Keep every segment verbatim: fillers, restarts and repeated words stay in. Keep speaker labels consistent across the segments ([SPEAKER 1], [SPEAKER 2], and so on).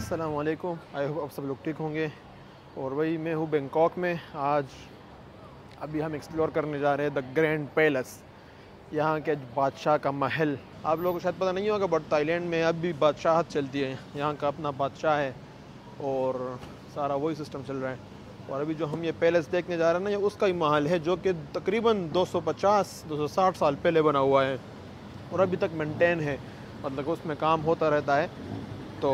[SPEAKER 1] अस्सलाम वालेकुम। I hope आप सब लोग ठीक होंगे। और वही मैं हूँ बैंकॉक में। आज अभी हम एक्सप्लोर करने जा रहे हैं द ग्रैंड पैलेस, यहाँ के बादशाह का महल। आप लोगों को शायद पता नहीं होगा बट थाईलैंड में अब भी बादशाहत चलती है। यहाँ का अपना बादशाह है और सारा वही सिस्टम चल रहा है। और अभी जो हम ये पैलेस देखने जा रहे हैं ना, ये उसका ही महल है जो कि तकरीबन दो सौ पचास दो सौ साठ साल पहले बना हुआ है और अभी तक मेंटेन है, मतलब उसमें काम होता रहता है। तो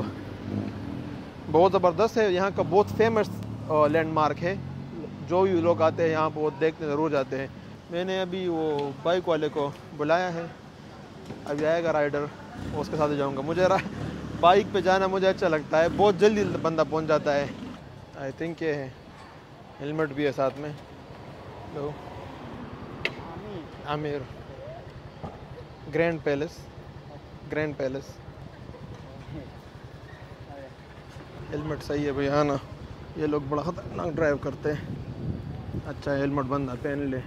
[SPEAKER 1] बहुत ज़बरदस्त है। यहाँ का बहुत फेमस लैंडमार्क है। जो भी लोग आते हैं यहाँ पर वो देखने ज़रूर जाते हैं। मैंने अभी वो बाइक वाले को बुलाया है, अभी आएगा राइडर, उसके साथ ही जाऊँगा। मुझे बाइक पे जाना मुझे अच्छा लगता है, बहुत जल्दी बंदा पहुँच जाता है। आई थिंक ये है, हेलमेट भी है साथ में। लो Amir grand palace, grand palace. Helmet सही है भैया ना, ये लोग बड़ा ख़तरनाक ड्राइव करते हैं। अच्छा हेलमेट बंदा पहन ले।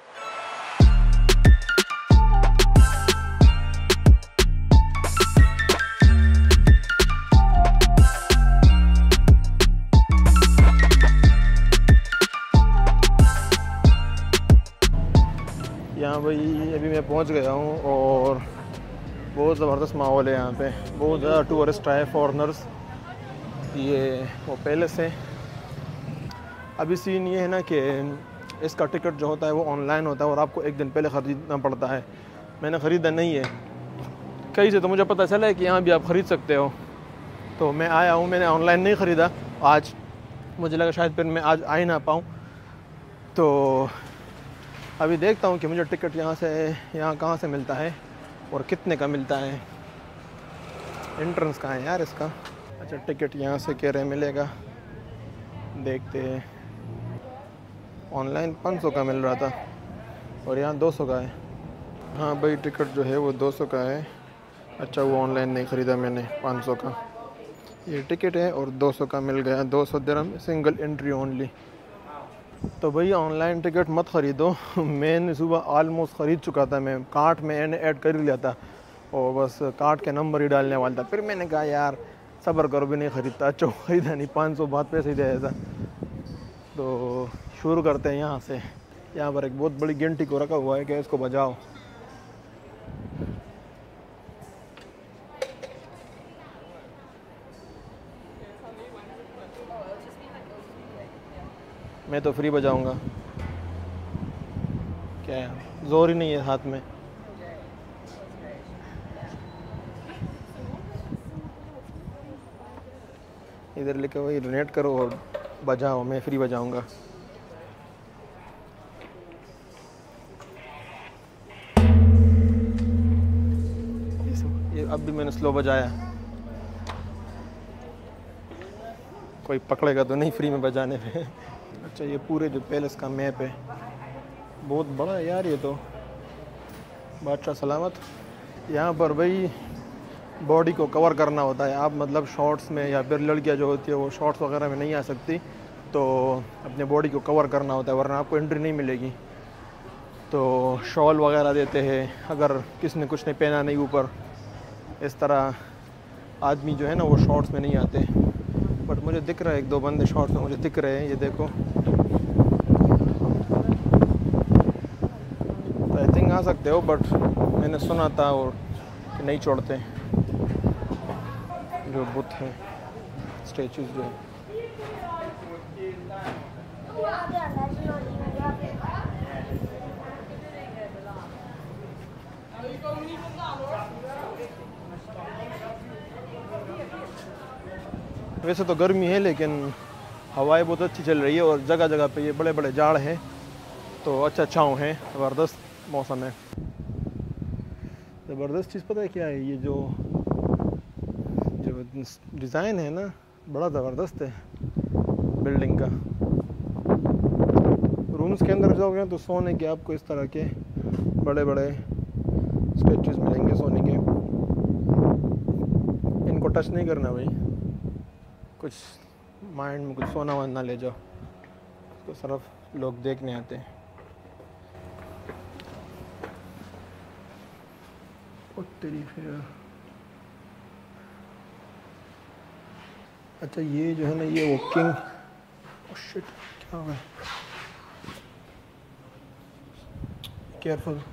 [SPEAKER 1] यहाँ भाई अभी मैं पहुँच गया हूँ और बहुत ज़बरदस्त माहौल है यहाँ पे। बहुत ज़्यादा टूरिस्ट आए, फॉरेनर्स। ये वो पैलेस है। अभी सीन ये है ना कि इसका टिकट जो होता है वो ऑनलाइन होता है और आपको एक दिन पहले ख़रीदना पड़ता है। मैंने ख़रीदा नहीं है, कहीं से तो मुझे पता चला है कि यहाँ भी आप ख़रीद सकते हो, तो मैं आया हूँ। मैंने ऑनलाइन नहीं ख़रीदा आज, मुझे लगा शायद फिर मैं आज आ ही ना पाऊँ। तो अभी देखता हूँ कि मुझे टिकट यहाँ से यहाँ कहाँ से मिलता है और कितने का मिलता है। एंट्रेंस कहाँ है यार इसका? अच्छा टिकट यहाँ से कह रहे मिलेगा, देखते हैं। ऑनलाइन पाँच सौ का मिल रहा था और यहाँ दो सौ का है। हाँ भाई टिकट जो है वो दो सौ का है। अच्छा वो ऑनलाइन नहीं ख़रीदा मैंने, पाँच सौ का ये टिकट है और दो सौ का मिल गया। दो सौ दिरहम, सिंगल एंट्री ओनली। तो भैया ऑनलाइन टिकट मत ख़रीदो। मैंने सुबह आलमोस्ट ख़रीद चुका था, मैं कार्ट में मैंने ऐड कर लिया था और बस कार्ट के नंबर ही डालने वाला था। फिर मैंने कहा यार सब्र करो, भी नहीं ख़रीदता। अच्छा ख़रीदा नहीं, पाँच सौ बात पैसे ही दे था। तो शुरू करते हैं यहाँ से। यहाँ पर एक बहुत बड़ी घंटी को रखा हुआ है कि इसको बजाओ। मैं तो फ्री बजाऊंगा, क्या है जोर ही नहीं है हाथ में। इधर लिखे हुआ डोनेट करो और बजाओ, मैं फ्री बजाऊंगा। ये अब भी मैंने स्लो बजाया, कोई पकड़ेगा तो नहीं फ्री में बजाने पे। अच्छा ये पूरे जो पैलेस का मैप है, बहुत बड़ा है यार ये तो। बादशाह सलामत। यहाँ पर भाई बॉडी को कवर करना होता है। आप मतलब शॉर्ट्स में, या फिर लड़कियाँ जो होती है वो शॉर्ट्स वगैरह में नहीं आ सकती, तो अपने बॉडी को कवर करना होता है वरना आपको एंट्री नहीं मिलेगी। तो शॉल वगैरह देते हैं अगर किसी ने कुछ नहीं पहना नहीं ऊपर। इस तरह आदमी जो है ना वो शॉर्ट्स में नहीं आते। बट मुझे दिख रहा है एक दो बंदे शॉर्ट्स में मुझे दिख रहे हैं, ये देखो। तो आई थिंक आ सकते हो, बट मैंने सुना था और कि नहीं छोड़ते जो बुत हैं, स्टैचूज जो है। वैसे तो गर्मी है लेकिन हवाएं बहुत अच्छी चल रही है और जगह जगह पे ये बड़े बड़े झाड़ हैं, तो अच्छा छाँव है, ज़बरदस्त मौसम है। ज़बरदस्त चीज़ पता है क्या है? ये जो जो डिज़ाइन है ना, बड़ा ज़बरदस्त है बिल्डिंग का। रूम्स के अंदर जाओगे तो सोने के आपको इस तरह के बड़े बड़े स्टैचूज मिलेंगे सोने के। इनको टच नहीं करना भाई, कुछ माइंड में कुछ सोना वाना ना ले जाओ, तो सिर्फ लोग देखने आते हैं। तेरी फिर अच्छा ये जो है ना ये वो किंग, ओह शिट क्या हो गया, केयरफुल।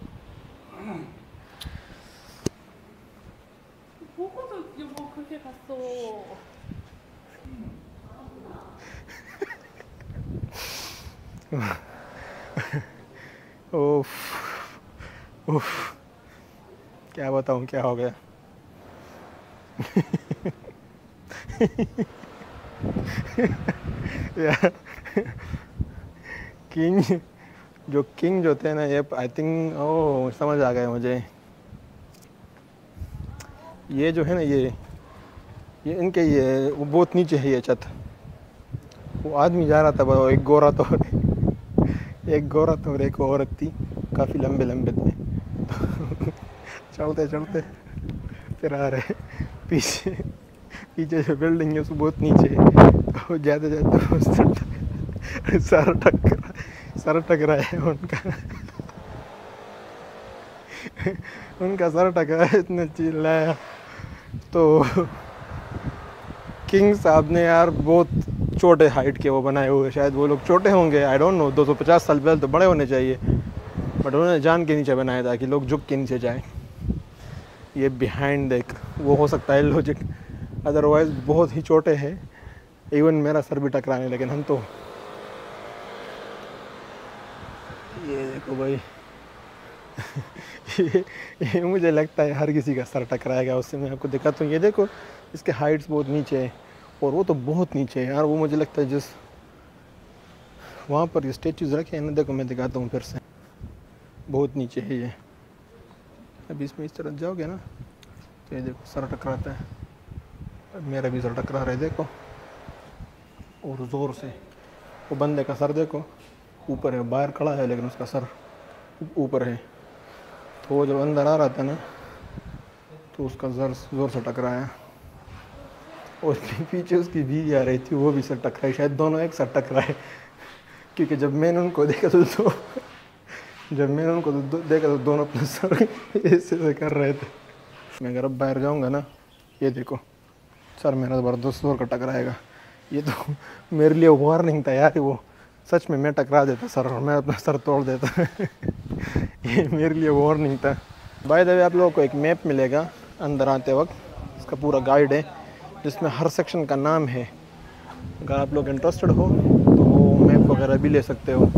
[SPEAKER 2] 보고서 이게 뭐 그렇게 갔어.
[SPEAKER 1] उफ उफ क्या बताऊँ क्या हो गया। यार किंग, जो किंग जो थे ना ये आई थिंक ओह समझ आ गया मुझे। ये जो है ना ये ये इनके ये वो बहुत नीचे है ये छत। वो आदमी जा रहा था वो एक गोरा तो एक गोरा तो और एक औरत थी, काफ़ी लंबे लंबे थे। चलते चलते फिर आ रहे पीछे पीछे जो बिल्डिंग है उसको बहुत नीचे है, तो जाते जाते सर टकरा सर टकरा है उनका उनका सर टकरा है, इतने चिल्लाया। तो किंग साहब ने यार बहुत छोटे हाइट के वो बनाए हुए, शायद वो लोग छोटे होंगे, आई डोंट नो, दो सौ पचास साल पहले तो बड़े होने चाहिए, बट उन्होंने जान के नीचे बनाया था कि लोग झुक के नीचे जाएं। ये बिहाइंड देख वो हो सकता है लॉजिक, अदरवाइज बहुत ही छोटे हैं, इवन मेरा सर भी टकराने, लेकिन हम तो ये देखो भाई ये, ये मुझे लगता है हर किसी का सर टकराएगा उससे। मैं आपको दिखाता हूँ, ये देखो इसके हाइट्स बहुत नीचे है और वो तो बहुत नीचे है यार। वो मुझे लगता है जिस वहाँ पर ये स्टेचूज़ रखे हैं ना, देखो मैं दिखाता हूँ फिर से, बहुत नीचे है ये। अभी इसमें इस तरह जाओगे ना तो ये देखो सर टकराता है, मेरा भी सर टकरा रहा है देखो, और ज़ोर से। वो बंदे का सर देखो ऊपर है, बाहर खड़ा है लेकिन उसका सर ऊपर है। तो वो जब अंदर आ रहा था ना तो उसका सर ज़ोर से टकराया, और पीछे उसकी बीवी आ रही थी, वो भी सर टकराई, शायद दोनों एक सर टकराए। क्योंकि जब मैंने उनको देखा तो दो जब मैंने उनको तो देखा तो दोनों अपना सर ऐसे ऐसे कर रहे थे। मैं अगर अब बाहर जाऊंगा ना, ये देखो सर मेरा ज़बरदस्त जोर का टकराएगा। ये तो मेरे लिए वार्निंग था यार, वो सच में मैं टकरा देता सर और मैं अपना सर तोड़ देता ये मेरे लिए वार्निंग था। बाय द वे आप लोगों को एक मैप मिलेगा अंदर आते वक्त, इसका पूरा गाइड है जिसमें हर सेक्शन का नाम है। अगर आप लोग इंटरेस्टेड हो तो मैप वगैरह भी ले सकते हो,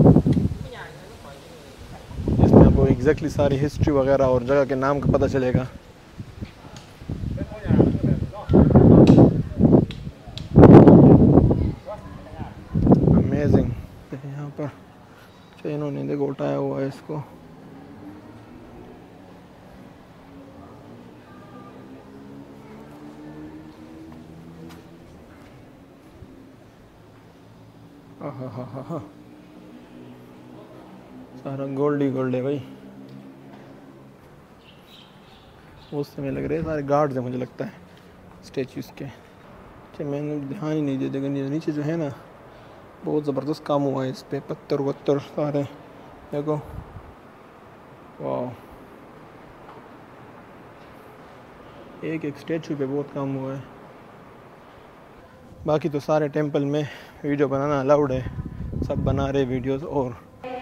[SPEAKER 1] जिसमें आपको एग्जैक्टली सारी हिस्ट्री वगैरह और जगह के नाम का पता चलेगा। अमेजिंग। यहाँ पर अच्छा इन्होंने देखो उठाया हुआ है इसको, हाँ हाँ हाँ हाँ सारा गोल्ड ही गोल्ड है भाई। उस समय लग रहे सारे गार्ड्स हैं मुझे लगता है स्टैचूज़ के। अच्छा मैंने ध्यान ही नहीं दिया, देखो नीचे जो है ना बहुत ज़बरदस्त काम हुआ है इस पर, पत्थर वत्थर सारे देखो, वाह एक एक स्टैचू पे बहुत काम हुआ है। बाकी तो सारे टेंपल में वीडियो बनाना अलाउड है, सब बना रहे वीडियोस। और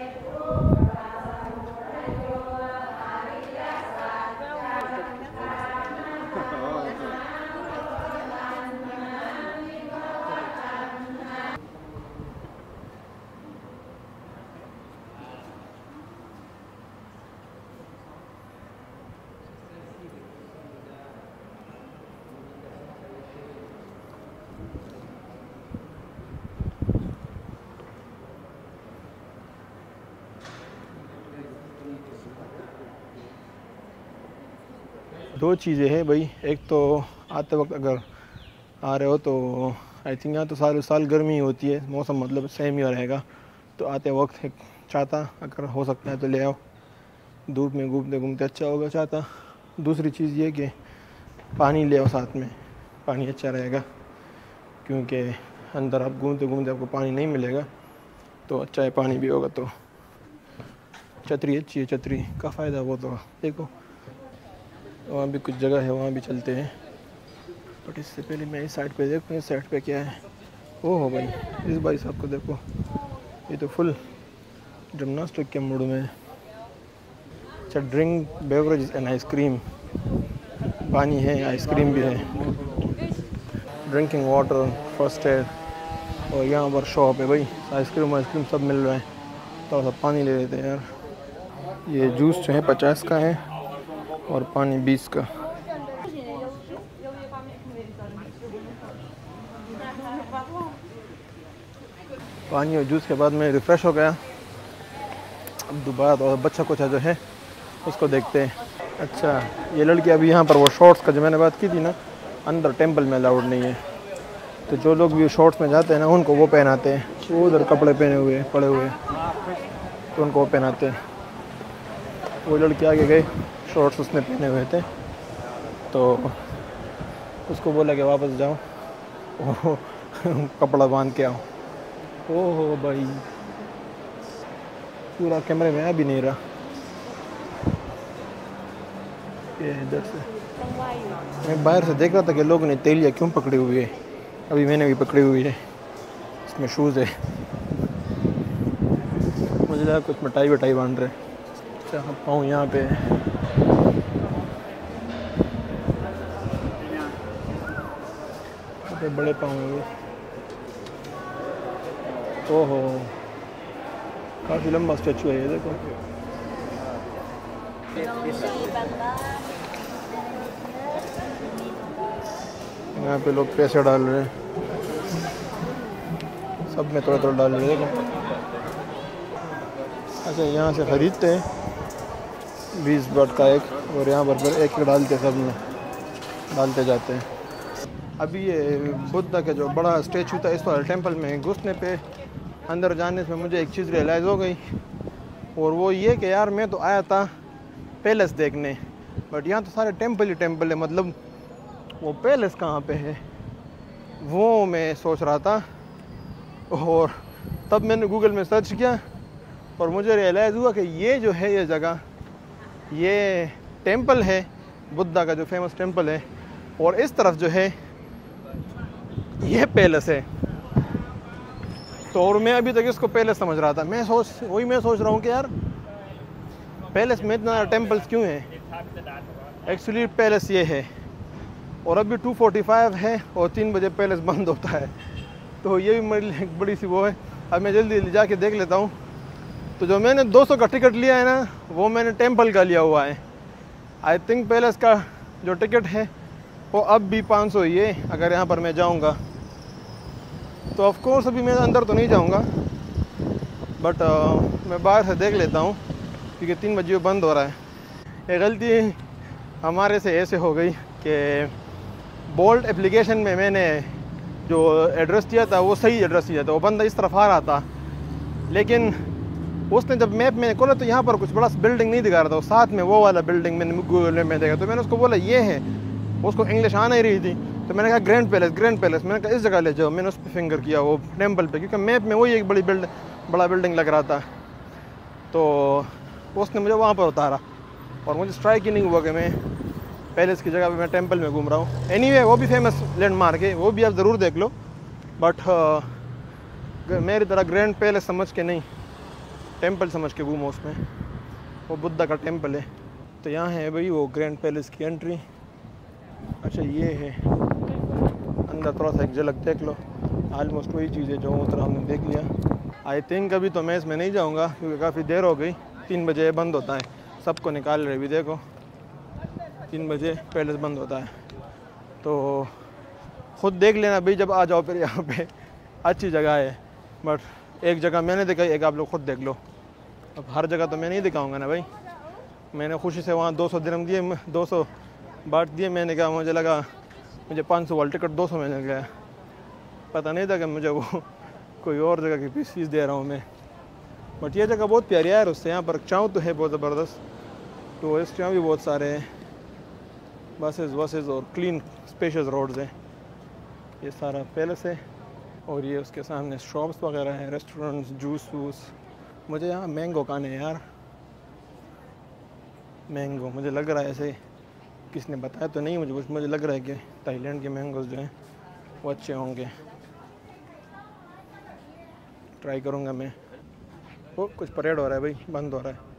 [SPEAKER 1] दो चीज़ें हैं भाई, एक तो आते वक्त अगर आ रहे हो तो आई थिंक यहाँ तो सारे साल गर्मी होती है, मौसम मतलब सेम ही रहेगा, तो आते वक्त एक छाता अगर हो सकता है तो ले आओ, धूप में घूमते घूमते अच्छा होगा छाता। दूसरी चीज़ ये कि पानी ले आओ साथ में, पानी अच्छा रहेगा, क्योंकि अंदर आप घूमते घूमते आपको पानी नहीं मिलेगा, तो अच्छा है पानी भी होगा। तो छतरी अच्छी है, छतरी का फ़ायदा वो तो देखो, वहाँ भी कुछ जगह है वहाँ भी चलते हैं। बट इससे पहले मैं इस साइड पे देखूँ, इस साइड पे क्या है। ओह हो भाई, इस भाई साहब को देखो, ये तो फुल जिमनास्टिक के मूड में। अच्छा, ड्रिंक बेवरेज एंड आइसक्रीम, पानी है, आइसक्रीम भी है, ड्रिंकिंग वाटर, फर्स्ट एड। और यहाँ पर शॉप है भाई, आइसक्रीम आइसक्रीम सब मिल रहा है। थोड़ा सा पानी ले लेते हैं यार। ये जूस जो है पचास का है और पानी बीस का। पानी और जूस के बाद मैं रिफ़्रेश हो गया। अब दोबारा तो बच्चा कुछ जो है उसको देखते हैं। अच्छा, ये लड़की अभी यहाँ पर वो शॉर्ट्स का जो मैंने बात की थी ना, अंदर टेंपल में अलाउड नहीं है, तो जो लोग भी शॉर्ट्स में जाते हैं ना उनको वो पहनाते हैं। वो उधर कपड़े पहने हुए पड़े हुए तो उनको वो पहनाते हैं। वो लड़की आगे गई, शॉर्ट्स उसने पहने हुए थे, तो उसको बोला कि वापस जाओ और कपड़ा बांध के आओ। ओहो भाई, पूरा कैमरे में आ भी नहीं रहा। ये इधर से मैं बाहर से देख रहा था कि लोगों ने तेलिया क्यों पकड़ी हुई है। अभी मैंने भी पकड़ी हुई है, इसमें शूज़ है। मुझे लगा कुछ मिठाई वटाई बांध रहे। अच्छा, पाँव यहाँ पे तो बड़े पाँव हैं। ओहो, काफ़ी लंबा स्टैचू है ये, देखो। यहाँ पे लोग पैसे डाल रहे हैं, सब में थोड़ा थोड़ा डाल रहे हैं, देखो। अच्छा, यहाँ से ख़रीदते हैं बीस बाट का एक, और यहाँ पर फिर एक एक डालते, सब में डालते जाते हैं। अभी ये बुद्धा का जो बड़ा स्टैचू था, इस वाले टेंपल में घुसने पे, अंदर जाने से मुझे एक चीज़ रियलाइज़ हो गई, और वो ये कि यार मैं तो आया था पैलेस देखने, बट यहाँ तो सारे टेंपल ही टेंपल है। मतलब वो पैलेस कहाँ पे है वो मैं सोच रहा था। और तब मैंने गूगल में सर्च किया और मुझे रियलाइज़ हुआ कि ये जो है ये जगह, ये टेंपल है बुद्धा का जो फेमस टेंपल है, और इस तरफ जो है ये पैलेस है। तो और मैं अभी तक इसको पैलेस समझ रहा था। मैं सोच वही मैं सोच रहा हूँ कि यार पैलेस में इतना टेंपल्स क्यों है। एक्चुअली पैलेस ये है, और अभी टू फोर्टी फाइव है और तीन बजे पैलेस बंद होता है, तो ये भी मेरी एक बड़ी सी वो है। अब मैं जल्दी जल्दी जाके देख लेता हूँ। तो जो मैंने दो सौ का टिकट लिया है ना, वो मैंने टेंपल का लिया हुआ है। आई थिंक पैलेस का जो टिकट है वो अब भी पाँच सौ ही है अगर यहाँ पर मैं जाऊँगा। तो ऑफ कोर्स अभी मैं अंदर तो नहीं जाऊँगा, बट uh, मैं बाहर से देख लेता हूँ, क्योंकि तीन बजे बंद हो रहा है। ये गलती हमारे से ऐसे हो गई कि बोल्ट एप्लीकेशन में मैंने जो एड्रेस दिया था वो सही एड्रेस दिया था, वो बंदा इस तरफ आ रहा था, लेकिन उसने जब मैप में खोला तो यहाँ पर कुछ बड़ा बिल्डिंग नहीं दिखा रहा था, साथ में वो वाला बिल्डिंग मैंने गूगल मैप में देखा। तो मैंने उसको बोला ये है, उसको इंग्लिश आ नहीं रही थी, तो मैंने कहा ग्रैंड पैलेस ग्रैंड पैलेस मैंने कहा इस जगह ले जाओ। मैंने उस पर फिंगर किया वो टेंपल पे, क्योंकि मैप में वही एक बड़ी बिल्ड बड़ा बिल्डिंग लग रहा था। तो उसने मुझे वहाँ पर उतारा और मुझे स्ट्राइक ही नहीं हुआ कि मैं पैलेस की जगह पे मैं टेंपल में घूम रहा हूँ। एनीवे anyway, वो भी फेमस लैंडमार्क है, वो भी आप ज़रूर देख लो, बट uh, मेरी तरह ग्रैंड पैलेस समझ के नहीं, टेंपल समझ के घूमो उसमें। वो बुद्धा का टेंपल है। तो यहाँ है भाई वो ग्रैंड पैलेस की एंट्री। अच्छा, ये है अंदर, थोड़ा सा एक झलक देख लो। आलमोस्ट वही चीज़ है जो उधर हमने देख लिया। आई थिंक अभी तो मैं इसमें नहीं जाऊँगा, क्योंकि काफ़ी देर हो गई, तीन बजे बंद होता है, सबको निकाल रहे भी देखो, तीन बजे पैलेस बंद होता है। तो ख़ुद देख लेना भाई जब आ जाओ, फिर यहाँ पे अच्छी जगह है, बट एक जगह मैंने देखा, एक आप लोग खुद देख लो। अब हर जगह तो मैं नहीं दिखाऊंगा ना भाई। मैंने खुशी से वहाँ दो सौ दिरहम दिए, दो सौ बांट दिए। मैंने कहा, मुझे लगा मुझे पाँच सौ वाला टिकट दो सौ में मिल गया, पता नहीं था कि मुझे वो कोई और जगह की फीस दे रहा हूँ मैं। बट ये जगह बहुत प्यारी है यार। उससे यहाँ पर चाँव तो है बहुत ज़बरदस्त, टूरिस्ट यहाँ भी बहुत सारे हैं, बसेस वसेस और क्लीन स्पेशियस रोड्स हैं। ये सारा पैलेस है और ये उसके सामने शॉप्स वगैरह हैं, रेस्टोरेंट्स, जूस वूस। मुझे यहाँ मैंगो खाने हैं यार, मैंगो मुझे लग रहा है ऐसे किसी ने बताया तो नहीं मुझे, कुछ मुझे लग रहा है कि थाईलैंड के मैंगोज़ जो हैं वो अच्छे होंगे, ट्राई करूँगा मैं। वो कुछ परेड हो रहा है भाई, बंद हो रहा है।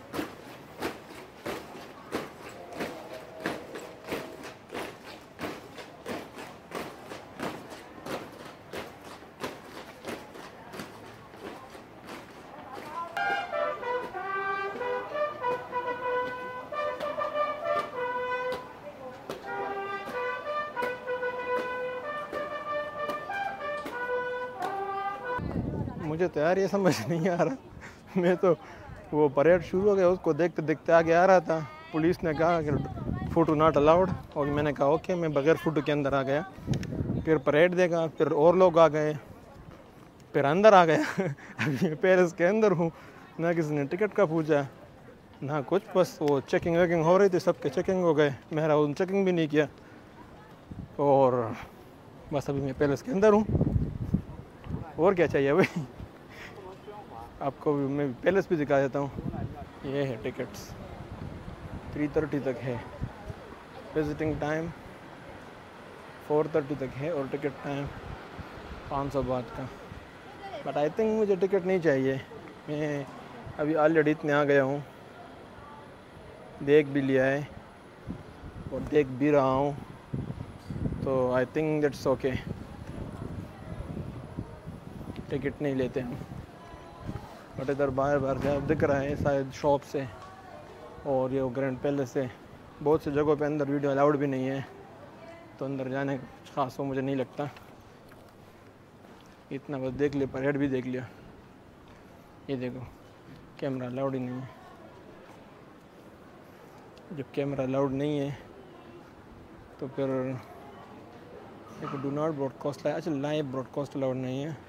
[SPEAKER 1] मुझे तो यार ये समझ नहीं आ रहा, मैं तो वो परेड शुरू हो गया उसको देखते देखते आगे आ रहा था। पुलिस ने कहा कि फ़ोटो नॉट अलाउड, और मैंने कहा ओके, मैं बगैर फ़ोटो के अंदर आ गया। फिर परेड देखा, फिर और लोग आ गए, फिर अंदर आ गया। अभी पेरिस के अंदर हूँ, ना किसी ने टिकट का पूछा ना कुछ, बस वो चेकिंग वेकिंग हो रही थी, सबके चेकिंग हो गए, मेरा उन चेकिंग भी नहीं किया, और बस अभी मैं पेरिस के अंदर हूँ। और क्या चाहिए भाई, आपको भी मैं पैलेस भी दिखा देता हूँ। ये है टिकट्स, थ्री थर्टी तक है विजिटिंग टाइम, फोर थर्टी तक है, और टिकट टाइम पाँच सौ बात का। बट आई थिंक मुझे टिकट नहीं चाहिए, मैं अभी ऑलरेडी इतने आ गया हूँ, देख भी लिया है और देख भी रहा हूँ, तो I think that's okay, ticket नहीं लेते हम। बट इधर बाहर बाहर से दिख रहा है शायद शॉप से, और ये ग्रैंड पैलेस है। बहुत सी जगहों पे अंदर वीडियो अलाउड भी नहीं है, तो अंदर जाने का खास वो मुझे नहीं लगता। इतना बस देख लिया, परेड भी देख लिया। ये देखो कैमरा अलाउड ही नहीं है, जब कैमरा अलाउड नहीं है तो फिर देखो डू नॉट ब्रॉडकास्ट, अच्छा लाइव ब्रॉडकास्ट अलाउड नहीं है,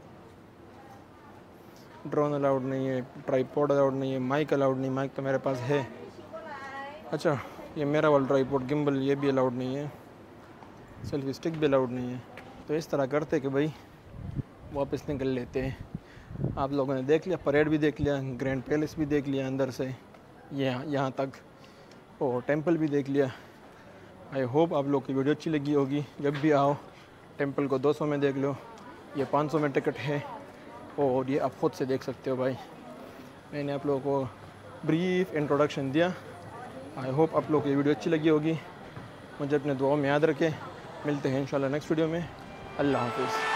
[SPEAKER 1] ड्रोन अलाउड नहीं है, ट्राईपॉड अलाउड नहीं है, माइक अलाउड नहीं, माइक तो मेरे पास है। अच्छा ये मेरा वाला ट्राईपॉड गिम्बल ये भी अलाउड नहीं है, सेल्फी स्टिक भी अलाउड नहीं है। तो इस तरह करते कि भाई वापस निकल लेते हैं। आप लोगों ने देख लिया, परेड भी देख लिया, ग्रैंड पैलेस भी देख लिया अंदर से यहाँ यहाँ तक, और टेंपल भी देख लिया। आई होप आप लोग की वीडियो अच्छी लगी होगी। जब भी आओ टेंपल को दो सौ में देख लो, ये पाँच सौ में टिकट है, और ये आप खुद से देख सकते हो भाई। मैंने आप लोगों को ब्रीफ इंट्रोडक्शन दिया। आई होप आप लोगों को ये वीडियो अच्छी लगी होगी। मुझे अपने दुआओं में याद रखें। मिलते हैं इंशाल्लाह नेक्स्ट वीडियो में। अल्लाह हाफिज़।